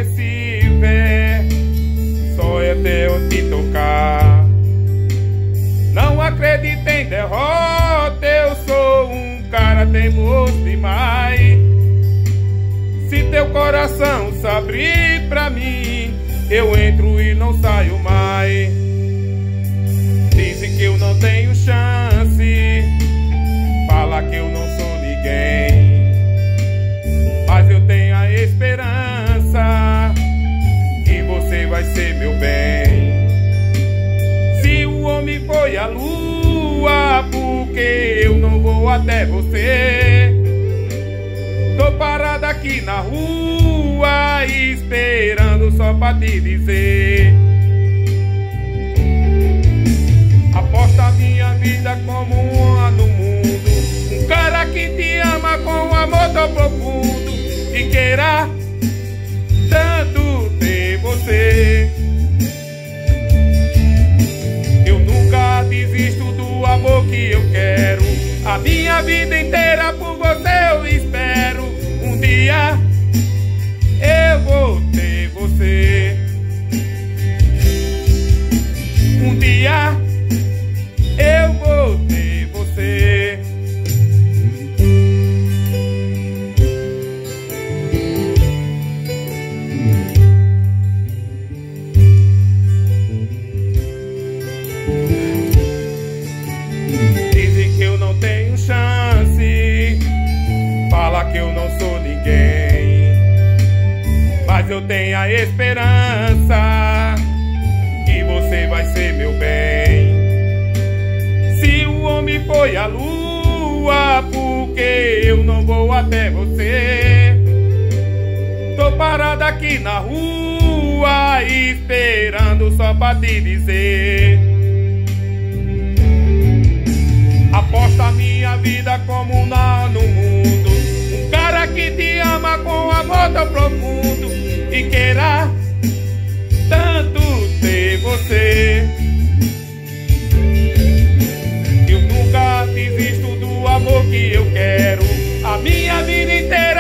esse pé, só é teu te tocar. Não acredito em derrota, eu sou um cara teimoso demais. Se teu coração se abrir pra mim, eu entro e não saio mais. Dizem que eu não tenho chance, fala que eu não sou ninguém, mas eu tenho a esperança que você vai ser meu bem. Se o homem foi à lua, porque eu não vou até você? Tô parado aqui na rua, esperando só pra te dizer. Aposta minha vida como um ano no mundo, um cara que te ama com um amor tão profundo e queira tanto ter você. Eu nunca desisto do amor que eu quero, a minha vida inteira por você eu espero. Um dia eu vou ter você, um dia eu vou ter você. Dizem que eu não tenho chance, fala que eu não sou ninguém, mas eu tenho a esperança que você vai ser meu bem. Se o homem foi à lua, porque eu não vou até você? Tô parado aqui na rua, esperando só pra te dizer. Aposta minha vida como um nó no mundo, um cara que te ama com amor tão profundo e queira tanto ter você. Eu nunca desisto do amor que eu quero, a minha vida inteira